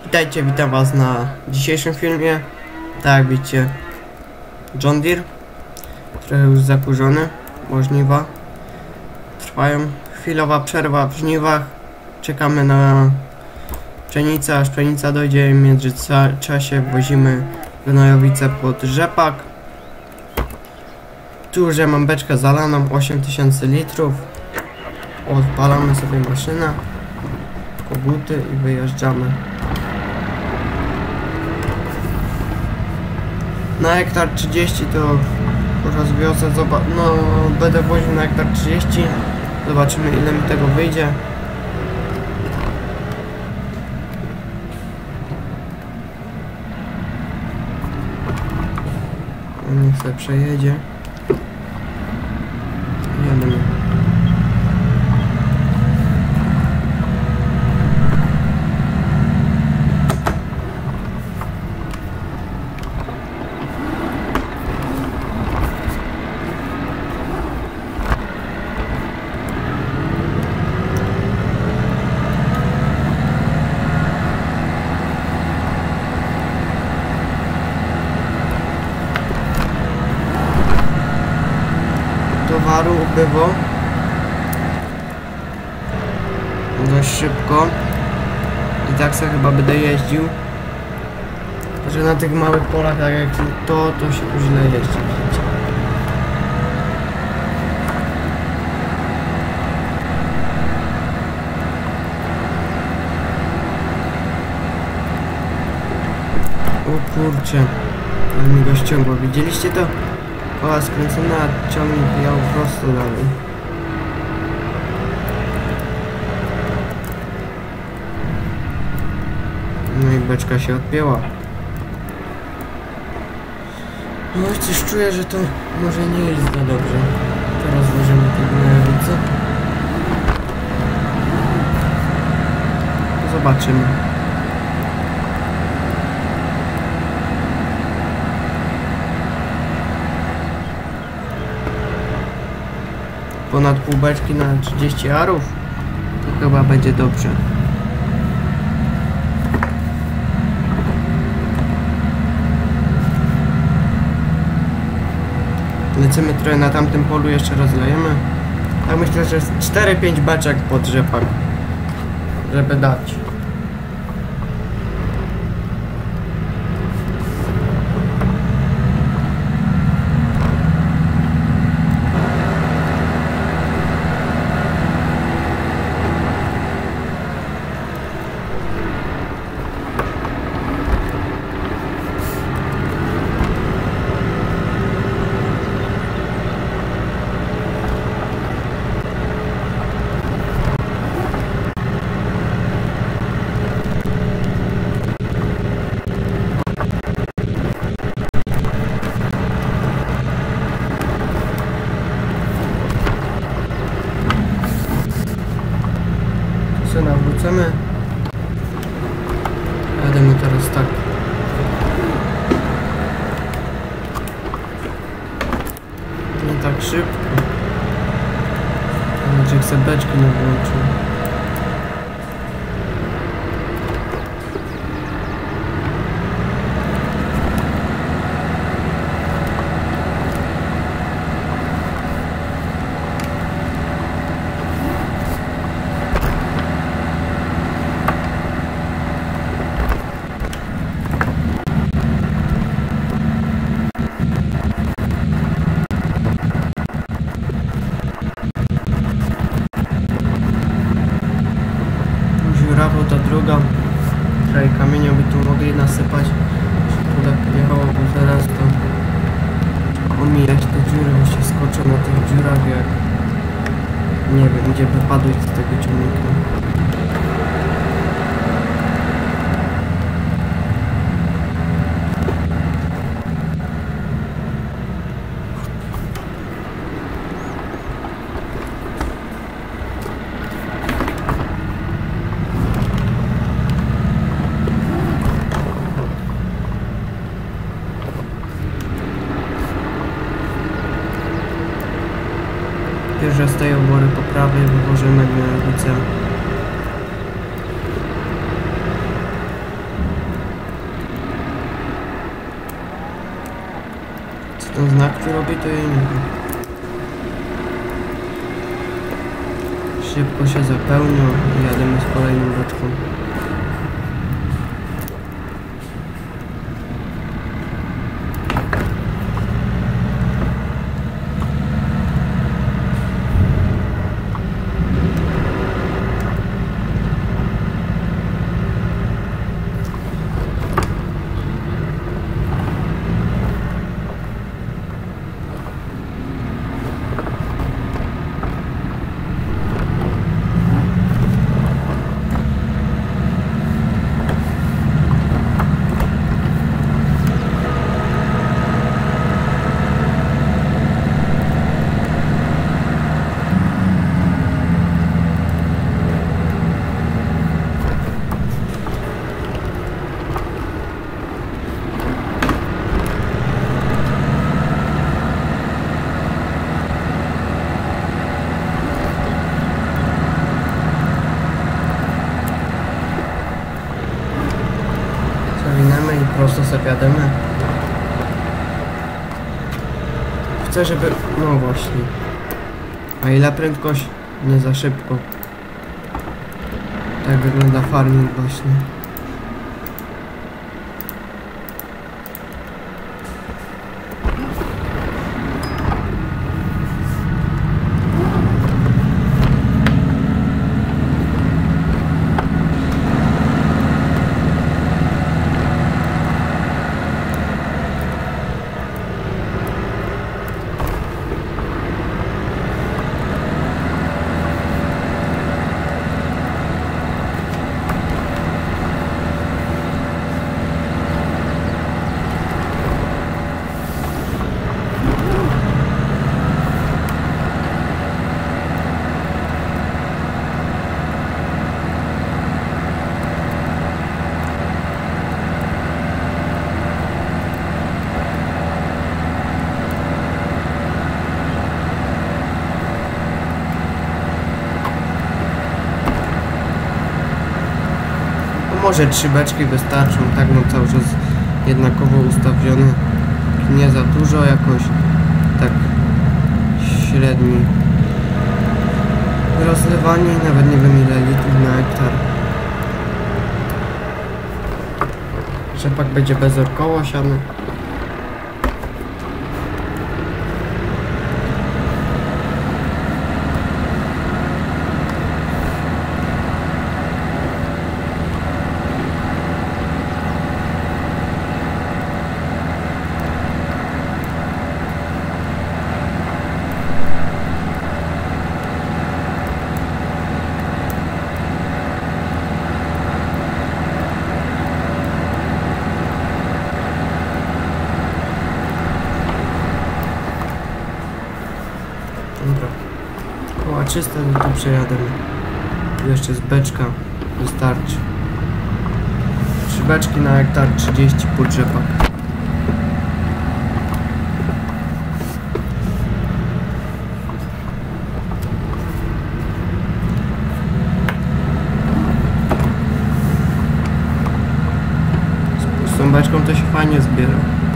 Witajcie, witam was na dzisiejszym filmie. Tak jak widzicie, John Deere, trochę już zakurzony, bo żniwa trwają. Chwilowa przerwa w żniwach, czekamy na pszenicę, aż pszenica dojdzie. W międzyczasie wozimy gnojowice pod rzepak. Tu już ja mam beczkę zalaną, 8000 litrów. Odpalamy sobie maszynę, koguty i wyjeżdżamy. Na hektar 30 to rozwiozę, no będę woził na hektar 30. Zobaczymy, ile mi tego wyjdzie. Niech sobie przejedzie. Jedemy. Towaru ubyło dość szybko i tak sobie chyba będę jeździł, że na tych małych polach tak jak to się tu źle jeździ, widzicie. O kurczę, ale mi go ściągło, widzieliście to? Koła skręcona, a ciągnik jechał prosto dalej. No i beczka się odpięła. No coś czuję, że to może nie jest za dobrze. Teraz włożymy te gnojowice. Zobaczymy. Ponad pół beczki na 30 arów, to chyba będzie dobrze. Lecimy trochę na tamtym polu, jeszcze rozlejemy. Ja myślę, że jest 4-5 beczek pod rzepak, żeby dać. Nawrócimy. Jademy teraz tak. Nie tak szybko. Ale jak sobie beczki nie włączył. Ta druga, trochę kamienia by tu mogli nasypać, żeby tak jechało, bo zaraz to omijać te dziury, bo się skoczą na tych dziurach, jak nie wiem, gdzie wypadłeś z tego ciągnika. Pierwsze z tej obory po prawej wyłożymy gnojowice. ten znak tu robi, to ja nie wiem. Szybko się zapełnia i jademy z kolejną beczką. I prosto sobie jademy. Chcę, żeby... no właśnie. A ile prędkość? Nie za szybko. Tak wygląda farming właśnie. Może 3 beczki wystarczą, tak mam cały czas jednakowo ustawione. Nie za dużo jakoś, tak średni rozlewanie, nawet nie wiem ile litrów na hektar. Rzepak będzie bezorkowo siany. Dobra, koła 300 no to przejadę. Tu jeszcze z beczka wystarczy. 3 beczki na hektar, 30 pod rzepak. Z tą beczką to się fajnie zbiera.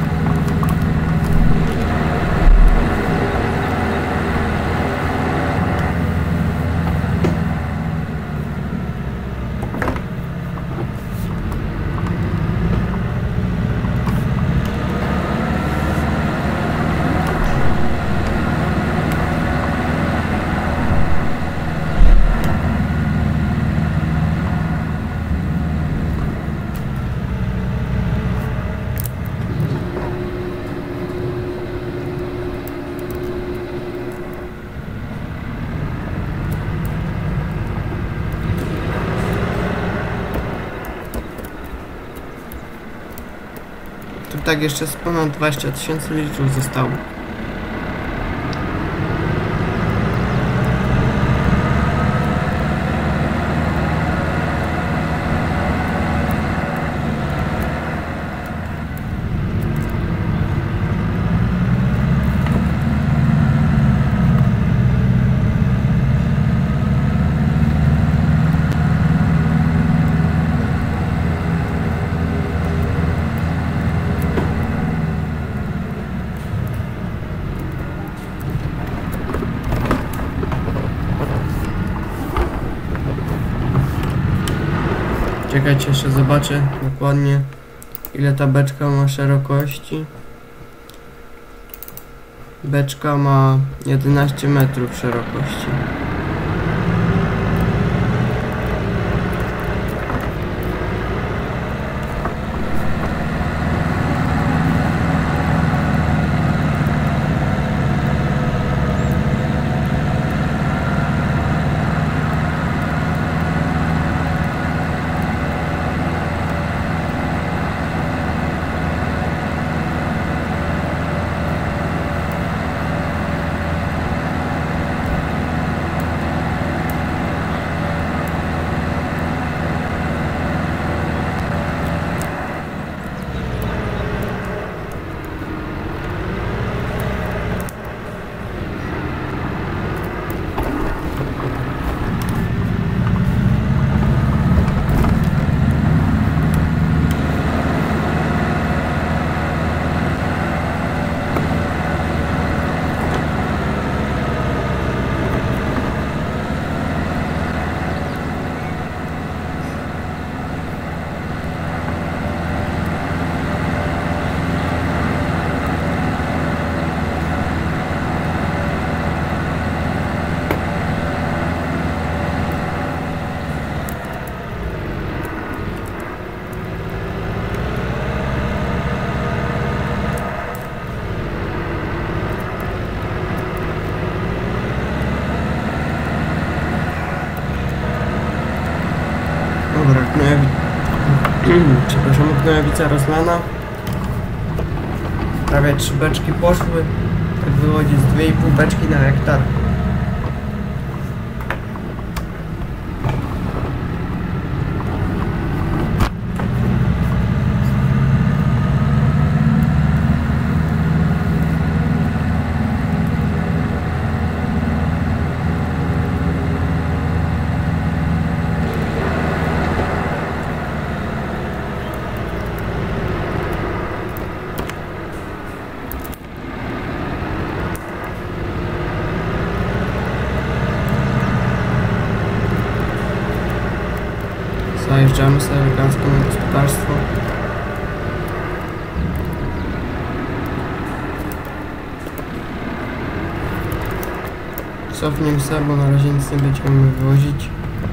Tu tak jeszcze z ponad 20 000 litrów zostało. Czekajcie, jeszcze zobaczę dokładnie, ile ta beczka ma szerokości. Beczka ma 11 metrów szerokości. Dobra, przepraszam, gnojowica rozlana. Prawie 3 beczki poszły. Tak wychodzi z 2,5 beczki na hektar. Zajeżdżamy sobie elegancko na gospodarstwo. Cofniemy sobie, bo na razie nic nie będziemy wywozić.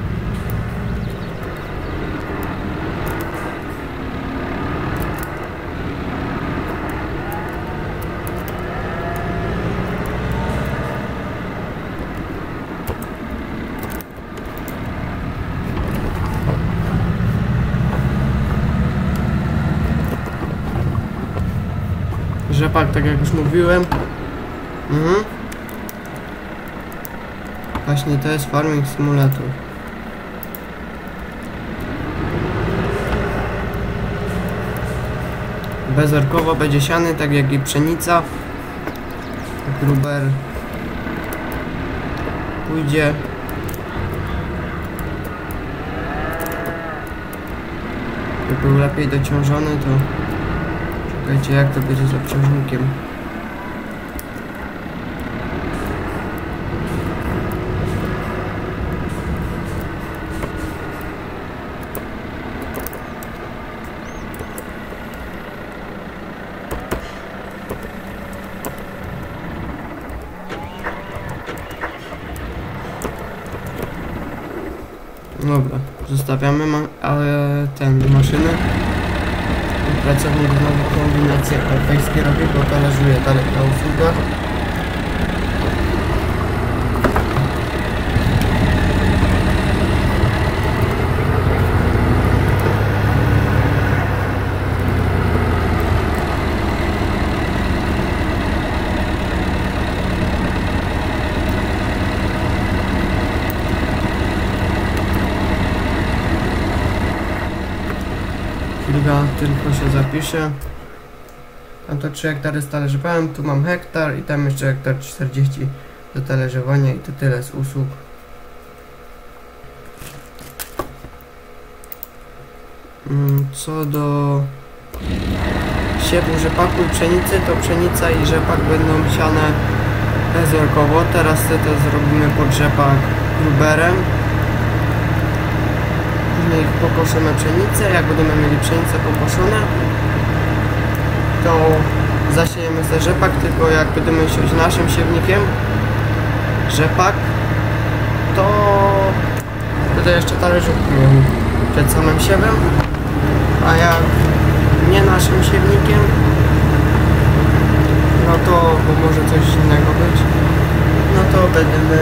Rzepak, tak jak już mówiłem. Właśnie to jest Farming Simulator. Bezorkowo będzie siany, tak jak i pszenica. Gruber pójdzie. By był lepiej dociążony, to czekajcie, jak to będzie z obciążnikiem. Dobra, zostawiamy maszynę. Pracownik znowu kombinację europejskie robi, bo talerzuje dalej na usługach. Chwilka, tylko się zapiszę. Tam to 3 hektary stależowałem, tu mam hektar i tam jeszcze hektar 40 do talerzowania i to tyle z usług. Co do siewu rzepaku i pszenicy, to pszenica i rzepak będą siane bezorkowo. Teraz to zrobimy pod rzepak gruberem. Później pokosimy pszenicę. Jak będziemy mieli pszenicę pokoszone, to zasiejemy sobie rzepak, tylko jak będziemy siać naszym siewnikiem rzepak, to będę jeszcze talerzówki miał przed samym siewem, a jak nie naszym siewnikiem, no to, bo może coś innego być, no to będziemy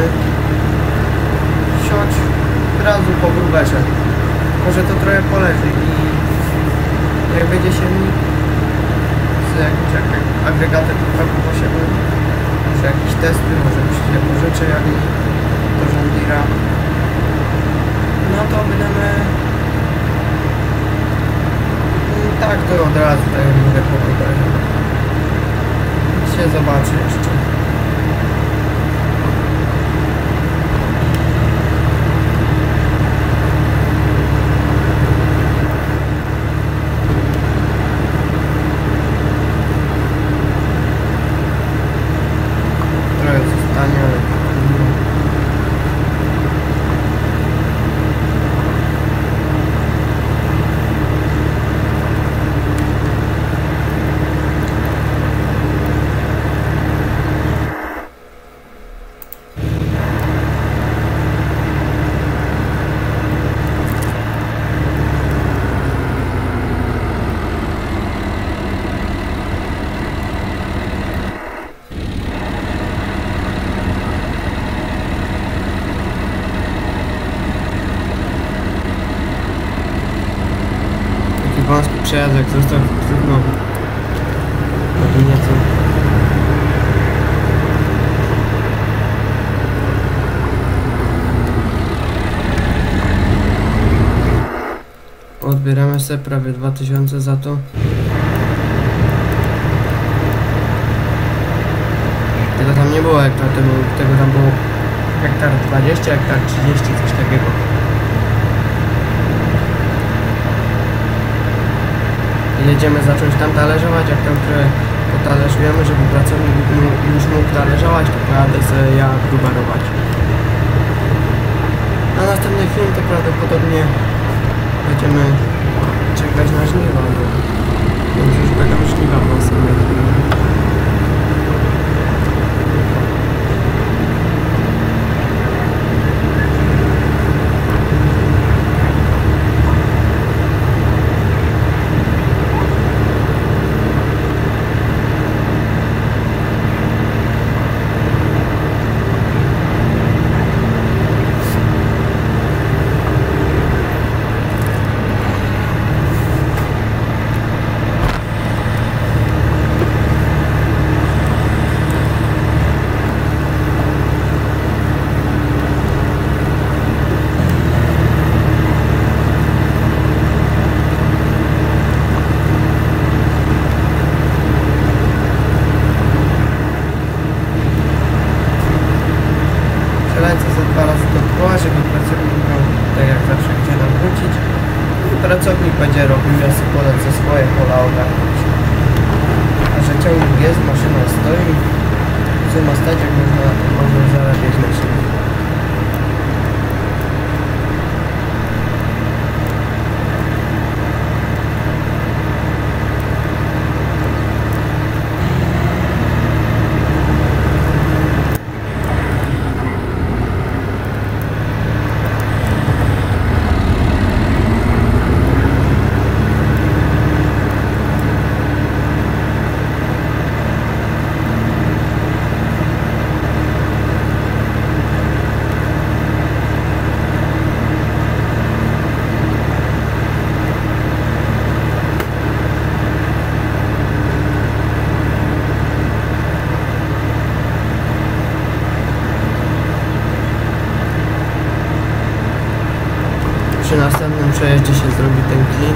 siać od razu po gruberze. Może to trochę poleży i jak będzie siewnik z jakimś agregatem trochę posiewnym, może jakieś testy, może byś się pożyczy, jak nie do John Deere'a, no to będziemy tak to od razu, tak jak mówię, po gruberze. Się zobaczy jeszcze. Trochę zostanie, ale wąski przejazdek został trudno nieco. Odbieramy sobie prawie 2000 za to. Tego tam nie było hektar, tego tam było hektar 20, hektar 30, coś takiego. Jedziemy zacząć tam talerzować, jak tam trochę potalerzujemy, żeby pracownik już mógł talerzować, to pojadę sobie ja grubarować. Na następny film to prawdopodobnie będziemy czekać na żniwa, bo już będą żniwa w następnej chwili. Lecę za 2 razy dookoła, żeby pracownik miał, tak jak zawsze, gdzie nam wrócić. I pracownik będzie robił, ja sobie podać ze swoje pola ogarnąć. A że ciągnik jest, maszyna stoi, co ma stać, jak można zarabiać na siebie. Przy następnym przejeździe się zrobi ten klik.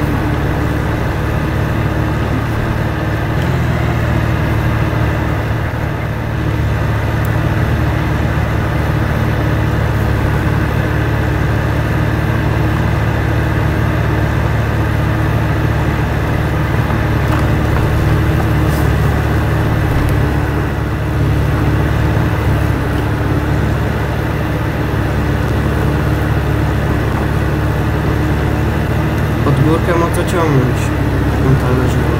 górkę ma co ciągnąć. Tą talerzową.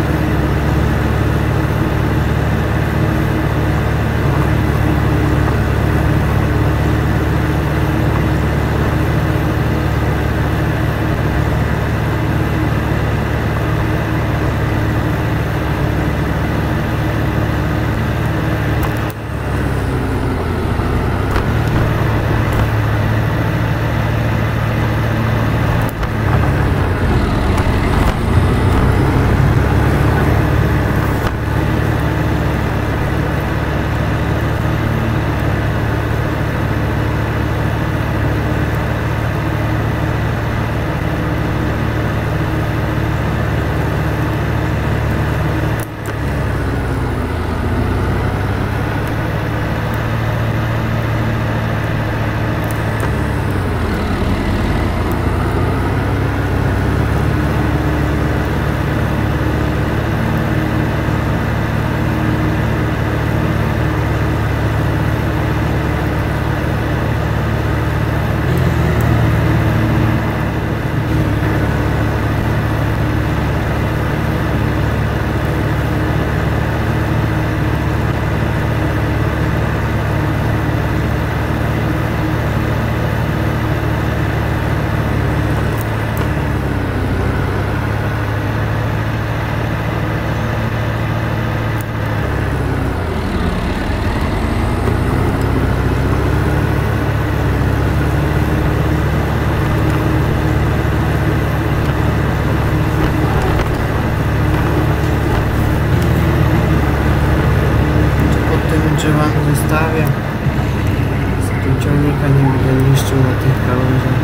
Zostawię. Z tym ciągnika nie będę niszczył na tych gałęziach.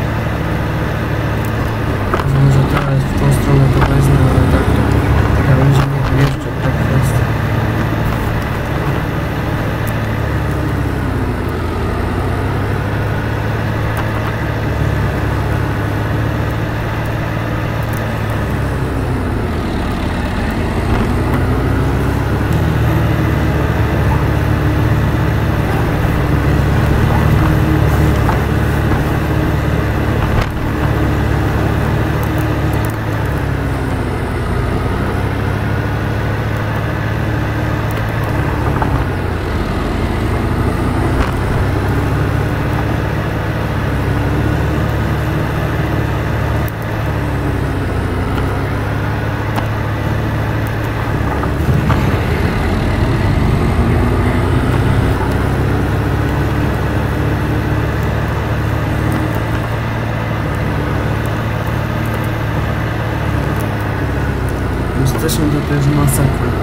Może teraz w tą stronę to wezmę, ale tak to gałęzie nie wyjeżdżą tak prosto. Zresztą to jest masakra.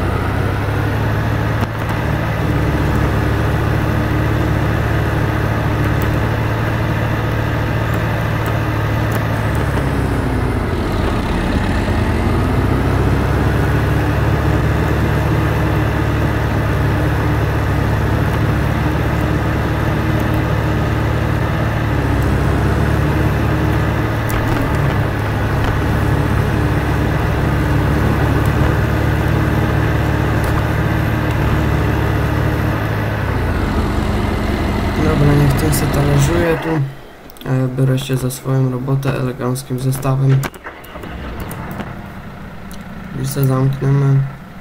Ten se talerzuję tu, a ja biorę się za swoją robotę eleganckim zestawem. Już se zamkniemy.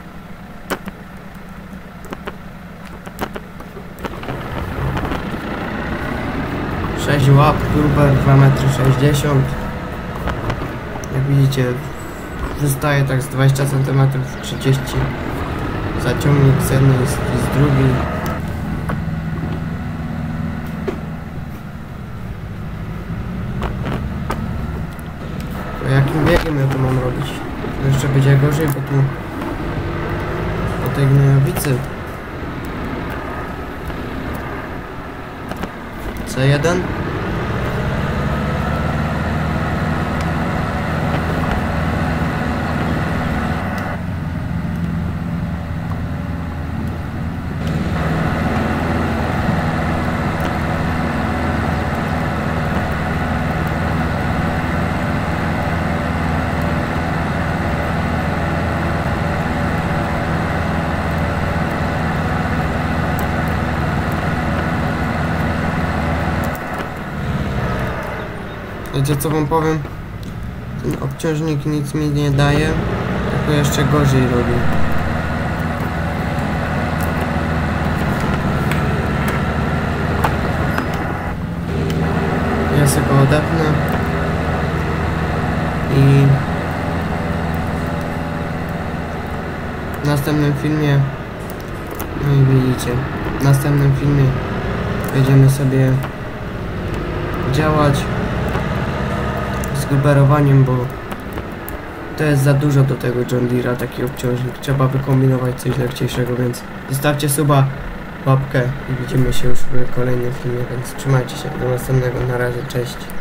Sześć łap, grube 2,60 m. Jak widzicie, wystaje tak z 20 cm, 30 zaciągnik z jednej i z drugiej. Jakim biegiem ja to mam robić? To jeszcze będzie gorzej, bo tu po tej gnojowicy C1. Wiecie co wam powiem? obciążnik nic mi nie daje, tylko jeszcze gorzej robi. Ja sobie go odepnę i w następnym filmie, no i widzicie, w następnym filmie będziemy sobie działać z gruberowaniem, bo to jest za dużo do tego John Deere'a, taki obciążnik. Trzeba wykombinować coś lekciejszego, więc zostawcie suba, łapkę i widzimy się już w kolejnym filmie, więc trzymajcie się, do następnego, na razie, cześć.